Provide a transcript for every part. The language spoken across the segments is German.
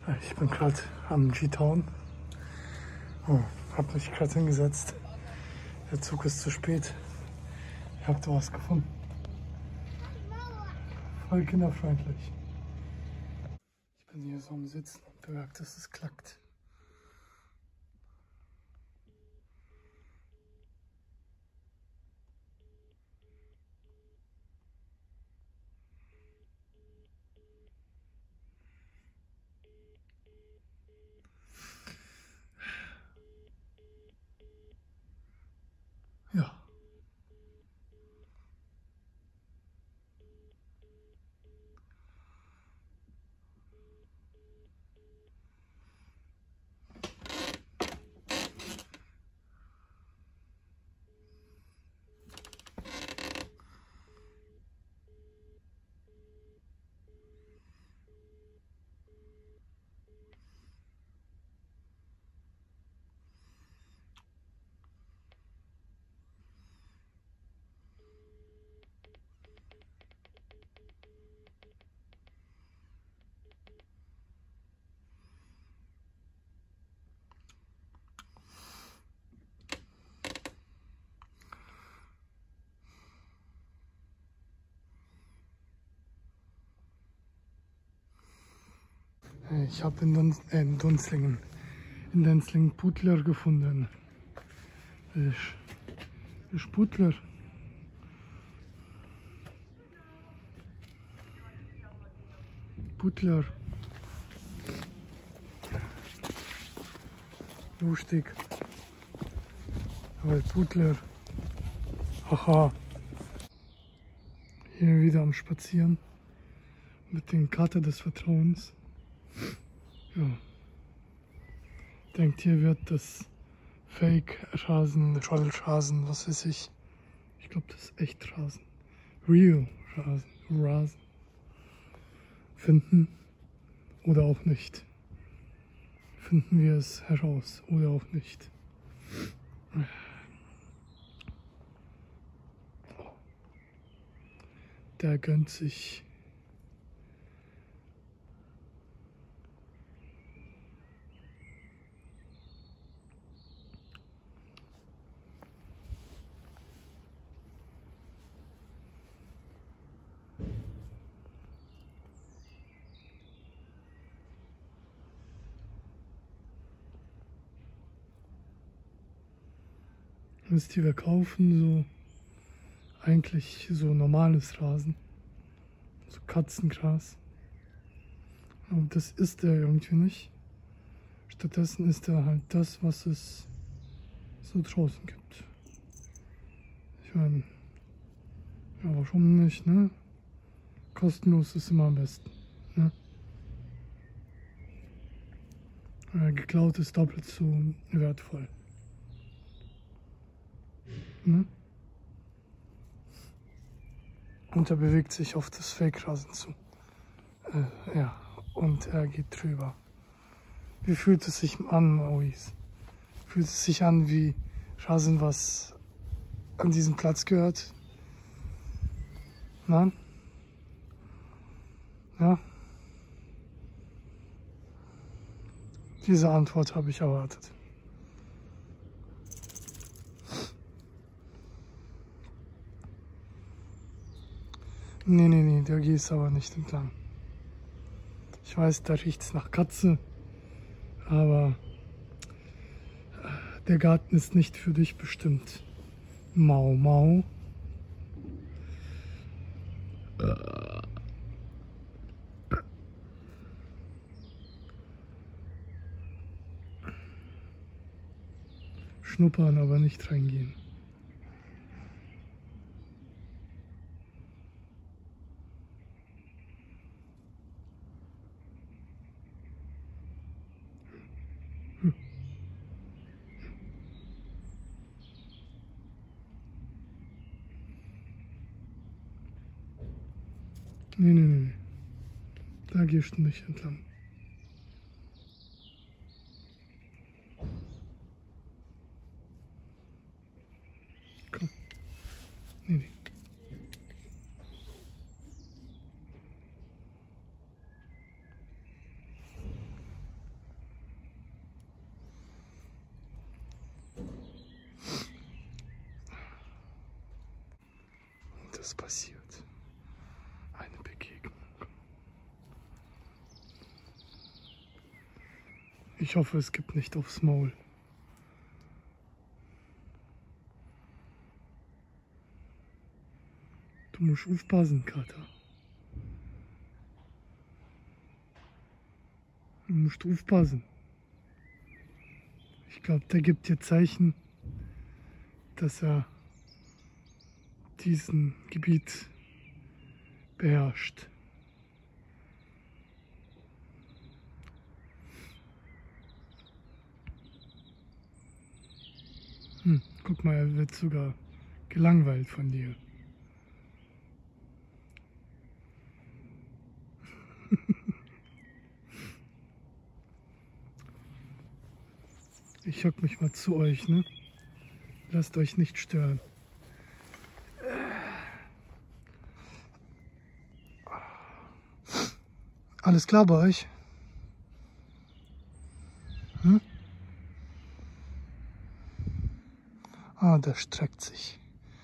Ich bin gerade am G-Town. Oh, hab mich gerade hingesetzt. Der Zug ist zu spät. Ich hab da was gefunden. Voll kinderfreundlich. Ich bin hier so am Sitzen und bemerkt, dass es klackt. Ja. Ich habe in Denzlingen Pudler gefunden. Ich Pudler. Pudler. Lustig. Aber Pudler. Haha. Hier wieder am Spazieren. Mit den Kater des Vertrauens. Ja. Denkt, hier wird das Fake-Rasen, Rollrasen, was weiß ich. Ich glaube, das ist echt Rasen. Real Rasen. Finden oder auch nicht. Finden wir es heraus oder auch nicht. Der gönnt sich. Wisst ihr, wir kaufen so eigentlich so normales Rasen, so Katzengras. Aber das isst er irgendwie nicht. Stattdessen isst er halt das, was es so draußen gibt. Ich meine, ja, warum nicht, ne? Kostenlos ist immer am besten, ne? Geklaut ist doppelt so wertvoll. Ne? Und er bewegt sich auf das Fake-Rasen zu. Ja, und er geht drüber. Wie fühlt es sich an, Maurice? Fühlt es sich an wie Rasen, was an diesen Platz gehört? Nein? Ja? Diese Antwort habe ich erwartet. Nee, da gehst aber nicht entlang. Ich weiß, da riecht es nach Katze, aber der Garten ist nicht für dich bestimmt. Mau, mau. Schnuppern, aber nicht reingehen. Nee. Da gehst du nicht entlang. Komm. Nee. das passiert. Eine Begegnung. Ich hoffe, es gibt nicht aufs Maul. Du musst aufpassen, Kater. Du musst aufpassen. Ich glaube, der gibt dir Zeichen, dass er diesen Gebiet beherrscht. Guck mal, er wird sogar gelangweilt von dir. Ich hock mich mal zu euch, ne? Lasst euch nicht stören. Alles klar bei euch? Hm? Ah, der streckt sich.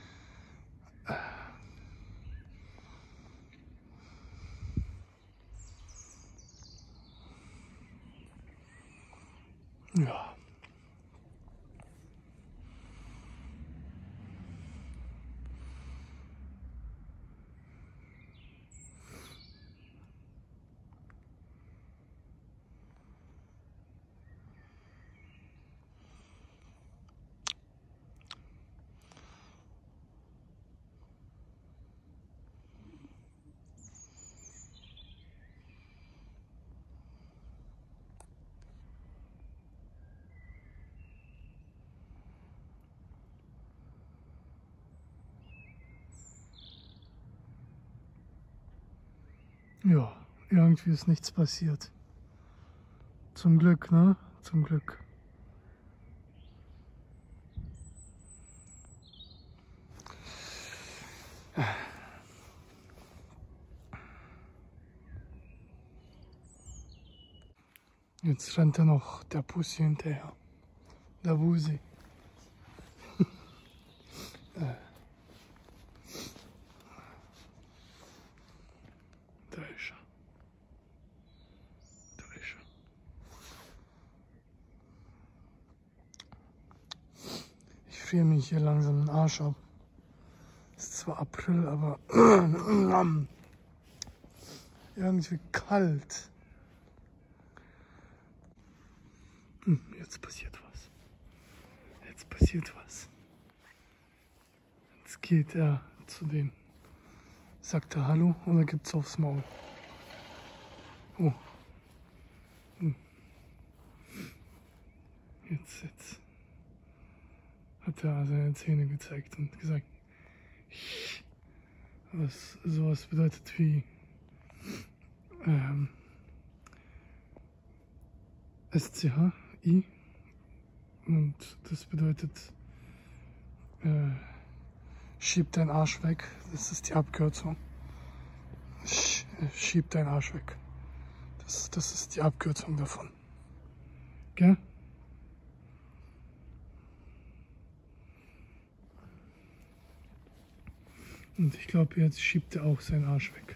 Ja. Ja, irgendwie ist nichts passiert. Zum Glück, ne? Zum Glück. Jetzt rennt er noch der Pussy hinterher. Der Busi. Da ist er. Da ist er. Ich friere mich hier langsam den Arsch ab. Es ist zwar April, aber irgendwie kalt. Jetzt passiert was. Jetzt passiert was. Jetzt geht er zu denen. Sagt er Hallo oder gibt's aufs Maul? Oh. Jetzt hat er seine Zähne gezeigt und gesagt, was sowas bedeutet wie SCHI, und das bedeutet schieb deinen Arsch weg. Das ist die Abkürzung. Schieb deinen Arsch weg. Das ist die Abkürzung davon. Gell? Und ich glaube, jetzt schiebt er auch seinen Arsch weg.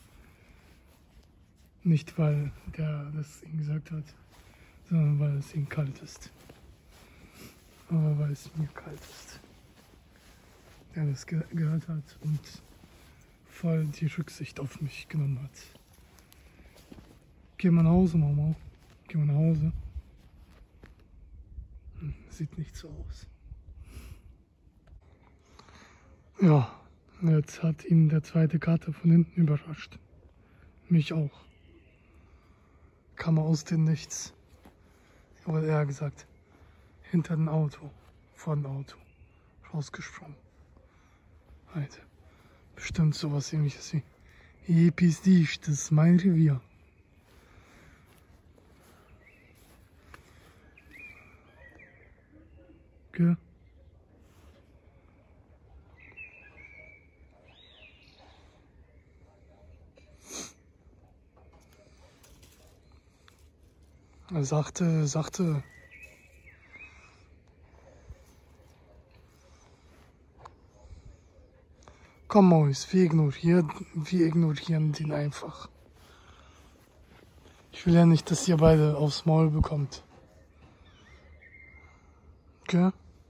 Nicht, weil der das ihm gesagt hat, sondern weil es ihm kalt ist. Aber weil es mir kalt ist. Der das gehört hat und voll die Rücksicht auf mich genommen hat. Geh mal nach Hause, Mama. Geh mal nach Hause. Sieht nicht so aus. Ja, jetzt hat ihn der zweite Kater von hinten überrascht. Mich auch. Kam aus dem Nichts. Oder eher gesagt, hinter dem Auto, vor dem Auto, rausgesprungen. Alter, bestimmt sowas ähnliches wie, piss dich, das ist mein Revier. Gell? Er sagte, Komm, Maurice, wir ignorieren den einfach. Ich will ja nicht, dass ihr beide aufs Maul bekommt. Okay?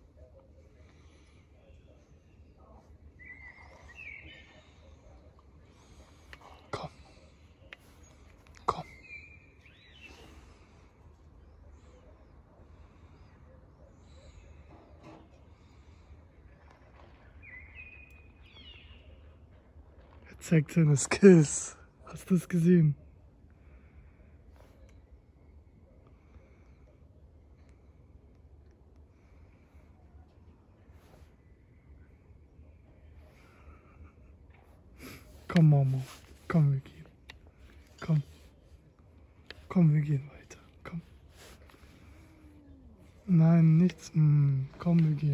Komm. Komm. Er zeigt seine Skills. Hast du es gesehen? Komm, Mama. Komm, wir gehen. Komm. Komm, wir gehen weiter. Komm. Nein, nichts. Komm, wir gehen.